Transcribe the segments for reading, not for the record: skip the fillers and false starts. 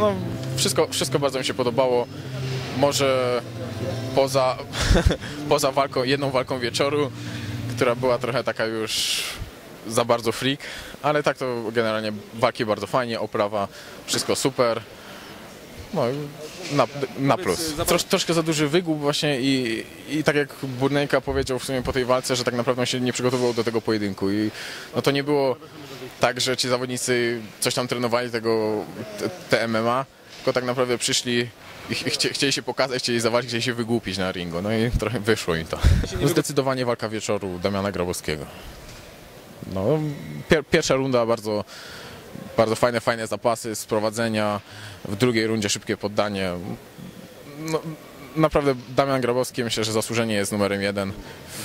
No, wszystko bardzo mi się podobało. Może poza jedną walką wieczoru, która była trochę taka już za bardzo freak, ale tak to generalnie walki bardzo fajnie, oprawa, wszystko super. No, na plus. Troszkę za duży wygłup właśnie i tak jak Burnejka powiedział w sumie po tej walce, że tak naprawdę on się nie przygotowywał do tego pojedynku i no to nie było tak, że ci zawodnicy coś tam trenowali te MMA, tylko tak naprawdę przyszli i chcieli się pokazać, chcieli zawalczyć, chcieli się wygłupić na ringu, no i trochę wyszło im to. No zdecydowanie walka wieczoru Damiana Grabowskiego. No, pierwsza runda bardzo fajne zapasy, sprowadzenia, w drugiej rundzie szybkie poddanie. No, naprawdę Damian Grabowski myślę, że zasłużenie jest numerem 1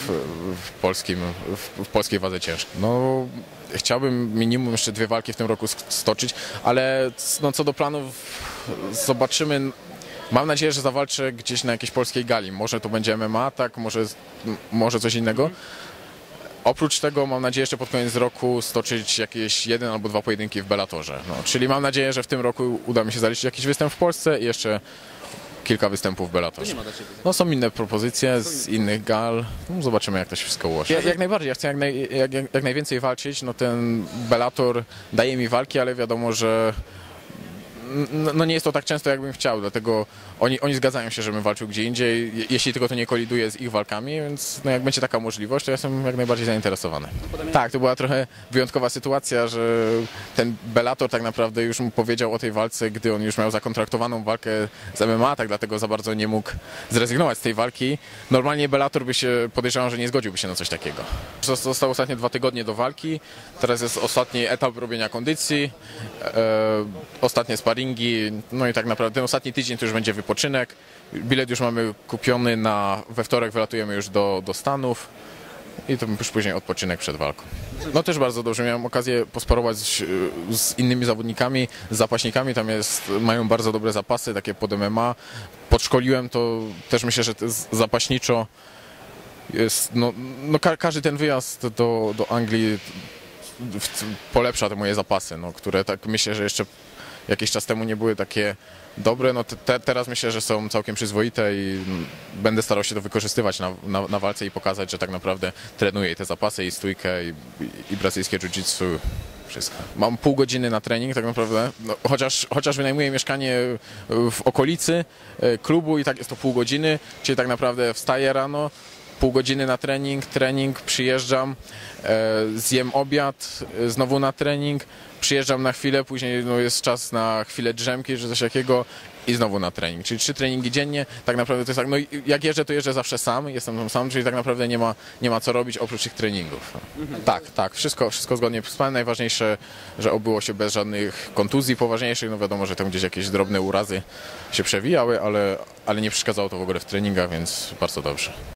w polskiej wadze ciężkiej. No, chciałbym minimum jeszcze 2 walki w tym roku stoczyć, ale no, co do planów zobaczymy. Mam nadzieję, że zawalczę gdzieś na jakiejś polskiej gali. Może to będzie MMA, tak, może coś innego. Oprócz tego mam nadzieję jeszcze pod koniec roku stoczyć jakieś 1 albo 2 pojedynki w Bellatorze. No, czyli mam nadzieję, że w tym roku uda mi się zaliczyć jakiś występ w Polsce i jeszcze kilka występów w Bellatorze. No, są inne propozycje z innych gal. No, zobaczymy, jak to się wszystko ułoży. Jak najbardziej, ja chcę jak najwięcej walczyć. No, ten Bellator daje mi walki, ale wiadomo, że no nie jest to tak często, jakbym chciał, dlatego oni zgadzają się, żebym walczył gdzie indziej, jeśli tylko to nie koliduje z ich walkami, więc no jak będzie taka możliwość, to ja jestem jak najbardziej zainteresowany. Tak, to była trochę wyjątkowa sytuacja, że ten Bellator tak naprawdę już mu powiedział o tej walce, gdy on już miał zakontraktowaną walkę z MMA, tak dlatego za bardzo nie mógł zrezygnować z tej walki. Normalnie Bellator podejrzewam, że nie zgodziłby się na coś takiego. Zostały ostatnie 2 tygodnie do walki, teraz jest ostatni etap robienia kondycji, ostatnie sparingi, no i tak naprawdę ten ostatni tydzień to już będzie wypoczynek. Bilet już mamy kupiony we wtorek wylatujemy już do Stanów i to już później odpoczynek przed walką. No też bardzo dobrze, miałem okazję posparować z innymi zawodnikami, z zapaśnikami, tam mają bardzo dobre zapasy, takie pod MMA. Podszkoliłem to też myślę, że to jest zapaśniczo jest, każdy ten wyjazd do Anglii polepsza te moje zapasy, no, które tak myślę, że jeszcze jakiś czas temu nie były takie dobre, no teraz myślę, że są całkiem przyzwoite i będę starał się to wykorzystywać na walce i pokazać, że tak naprawdę trenuję i te zapasy, i stójkę, i brazylijskie jiu-jitsu, wszystko. Mam pół godziny na trening tak naprawdę, no, chociaż wynajmuję mieszkanie w okolicy klubu i tak jest to pół godziny, czyli tak naprawdę wstaję rano, pół godziny na trening, przyjeżdżam, zjem obiad, znowu na trening, przyjeżdżam na chwilę, później jest czas na chwilę drzemki czy coś takiego i znowu na trening. Czyli 3 treningi dziennie, tak naprawdę to jest tak, no jak jeżdżę, to jeżdżę zawsze sam, jestem tam sam, czyli tak naprawdę nie ma co robić oprócz tych treningów. Tak, wszystko zgodnie z planem. Najważniejsze, że obyło się bez żadnych kontuzji poważniejszych, no wiadomo, że tam gdzieś jakieś drobne urazy się przewijały, ale nie przeszkadzało to w ogóle w treningach, więc bardzo dobrze.